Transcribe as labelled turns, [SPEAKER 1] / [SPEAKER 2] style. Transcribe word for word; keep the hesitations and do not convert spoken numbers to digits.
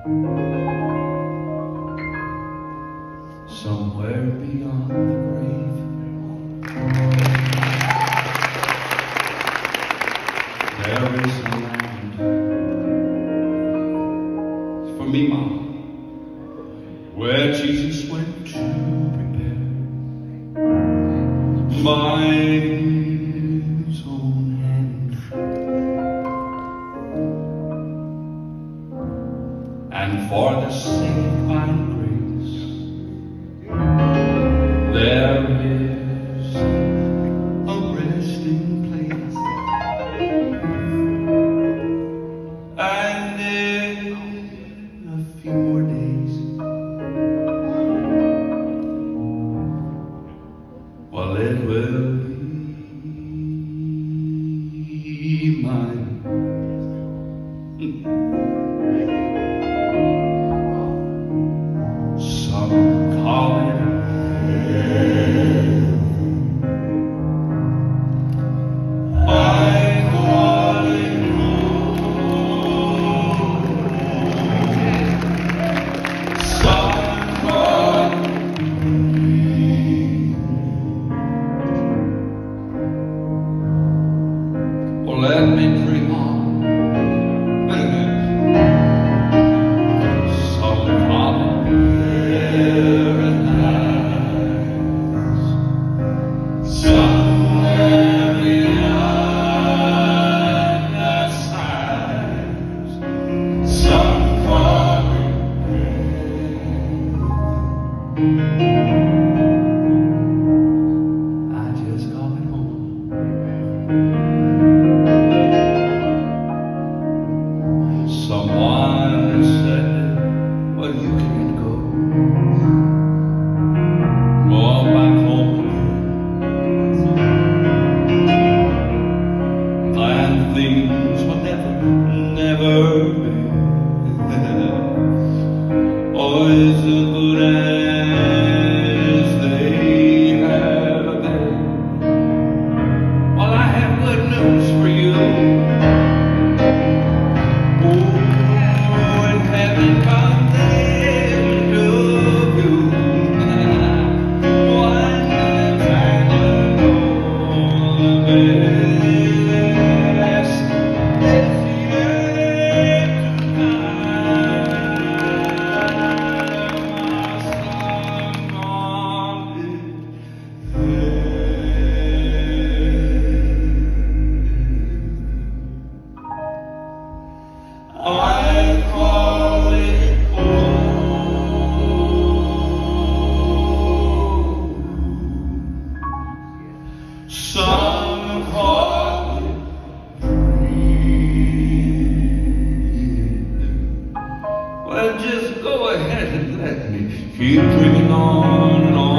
[SPEAKER 1] Somewhere beyond the grave, there is a land for me, Mom, where Jesus went to prepare by his own hand. And for the sake by grace, there is a resting place. And in a few more days, well, it will be mine. Some call it heaven. I call it home. Some call it dream. Well, let me dream on. I just call it home. Someone said, well, you can't go. Go back home again. And things will never, never be. Oh, it's a good as they have been. Well, I have good news for you. Oh, in heaven come them to you. One kind of know the best is yet to I call it home. Some call it dream. Well, just go ahead and let me keep dreaming on and on.